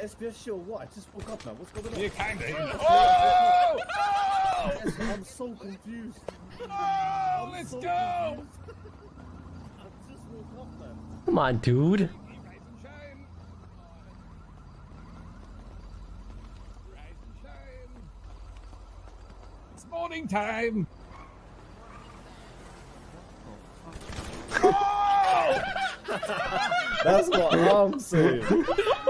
SBS show. What? I just woke up now. What's going on? You kind of. Oh! I'm so confused. Oh, let's go! I just woke up now. Come on, dude. It's morning time. That's what I'm saying.